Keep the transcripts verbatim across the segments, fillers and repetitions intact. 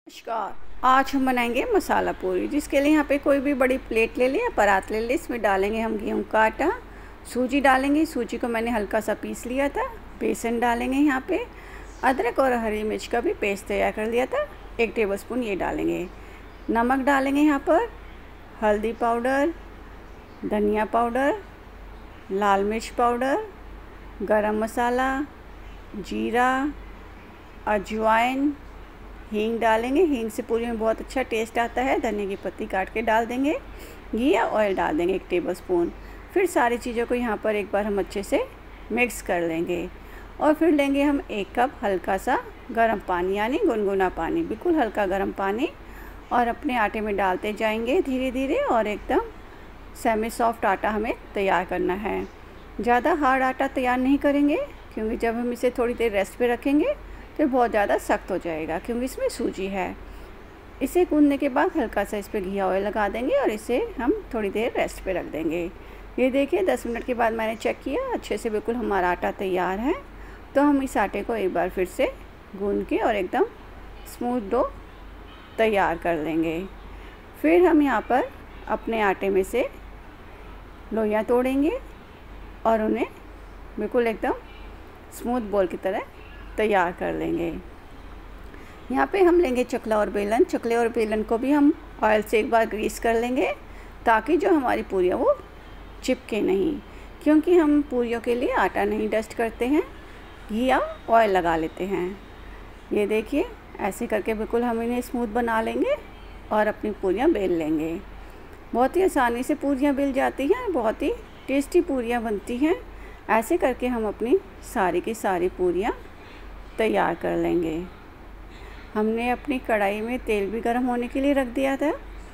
नमस्कार। आज हम बनाएंगे मसाला पूरी, जिसके लिए यहाँ पे कोई भी बड़ी प्लेट ले लें या परात ले लें। इसमें डालेंगे हम गेहूं का आटा, सूजी डालेंगे, सूजी को मैंने हल्का सा पीस लिया था। बेसन डालेंगे, यहाँ पे अदरक और हरी मिर्च का भी पेस्ट तैयार कर लिया था, एक टेबलस्पून ये डालेंगे। नमक डालेंगे, यहाँ पर हल्दी पाउडर, धनिया पाउडर, लाल मिर्च पाउडर, गरम मसाला, जीरा, अजवाइन, हींग डालेंगे। हींग से पूरी में बहुत अच्छा टेस्ट आता है। धनिया की पत्ती काट के डाल देंगे। घी या ऑयल डाल देंगे एक टेबलस्पून। फिर सारी चीज़ों को यहाँ पर एक बार हम अच्छे से मिक्स कर लेंगे और फिर लेंगे हम एक कप हल्का सा गर्म पानी, यानी गुनगुना पानी, बिल्कुल हल्का गर्म पानी, और अपने आटे में डालते जाएंगे धीरे धीरे। और एकदम सेमी सॉफ्ट आटा हमें तैयार करना है। ज़्यादा हार्ड आटा तैयार नहीं करेंगे, क्योंकि जब हम इसे थोड़ी देर रेस्ट पे रखेंगे तो बहुत ज़्यादा सख्त हो जाएगा, क्योंकि इसमें सूजी है। इसे गूंदने के बाद हल्का सा इस पर घी ऑयल लगा देंगे और इसे हम थोड़ी देर रेस्ट पे रख देंगे। ये देखिए, दस मिनट के बाद मैंने चेक किया, अच्छे से बिल्कुल हमारा आटा तैयार है। तो हम इस आटे को एक बार फिर से गूंद के और एकदम स्मूथ डो तैयार कर लेंगे। फिर हम यहाँ पर अपने आटे में से लोइयाँ तोड़ेंगे और उन्हें बिल्कुल एकदम स्मूथ बॉल की तरह तैयार कर लेंगे। यहाँ पे हम लेंगे चकला और बेलन। चकले और बेलन को भी हम ऑयल से एक बार ग्रीस कर लेंगे, ताकि जो हमारी पूरियाँ वो चिपके नहीं, क्योंकि हम पूरियों के लिए आटा नहीं डस्ट करते हैं, घी या ऑयल लगा लेते हैं। ये देखिए, ऐसे करके बिल्कुल हम इन्हें स्मूथ बना लेंगे और अपनी पूरियाँ बेल लेंगे। बहुत ही आसानी से पूरियाँ बेल जाती हैं, बहुत ही टेस्टी पूरियाँ बनती हैं। ऐसे करके हम अपनी सारी की सारी पूरियाँ तैयार कर लेंगे। हमने अपनी कढ़ाई में तेल भी गर्म होने के लिए रख दिया था।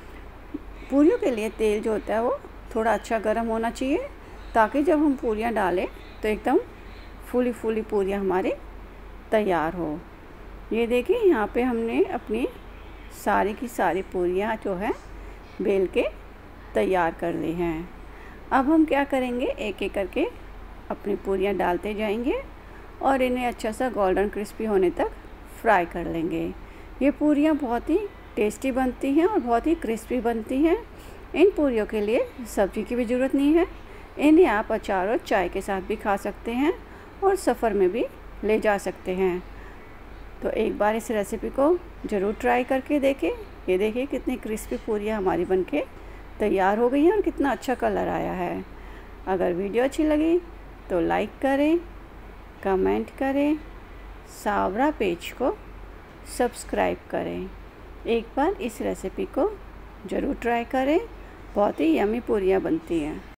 पूरियों के लिए तेल जो होता है वो थोड़ा अच्छा गर्म होना चाहिए, ताकि जब हम पूरियाँ डालें तो एकदम फूली फूली पूरियाँ हमारी तैयार हो। ये देखिए, यहाँ पे हमने अपनी सारी की सारी पूरियाँ जो है बेल के तैयार कर ली हैं। अब हम क्या करेंगे, एक एक करके अपनी पूरियाँ डालते जाएंगे और इन्हें अच्छा सा गोल्डन क्रिस्पी होने तक फ्राई कर लेंगे। ये पूरियाँ बहुत ही टेस्टी बनती हैं और बहुत ही क्रिस्पी बनती हैं। इन पूरियों के लिए सब्ज़ी की भी ज़रूरत नहीं है। इन्हें आप अचार और चाय के साथ भी खा सकते हैं और सफ़र में भी ले जा सकते हैं। तो एक बार इस रेसिपी को ज़रूर ट्राई करके देखें। ये देखिए, कितनी क्रिस्पी पूरियाँ हमारी बनके तैयार हो गई हैं और कितना अच्छा कलर आया है। अगर वीडियो अच्छी लगी तो लाइक करें, कमेंट करें, सावरा पेज को सब्सक्राइब करें। एक बार इस रेसिपी को ज़रूर ट्राई करें, बहुत ही यम्मी पूरियाँ बनती हैं।